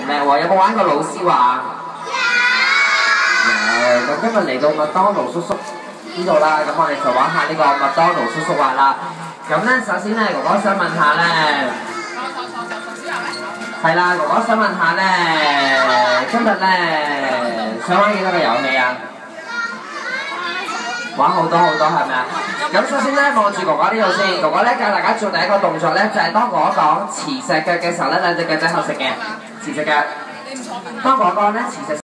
叻喎，有冇玩過老師話？有。咁今日嚟到麥當勞叔叔呢度啦，咁我哋就玩下呢個麥當勞叔叔話啦。咁咧，首先咧，哥哥想問下咧，係啦，哥哥想問下咧，今日咧想玩幾多個遊戲啊？玩好多好多係咪啊？咁首先咧望住哥哥呢度先，哥哥咧教大家做第一個動作咧，就係當哥哥講磁石腳嘅時候咧，兩隻腳仔後食嘅磁石腳。當哥哥講咧磁石。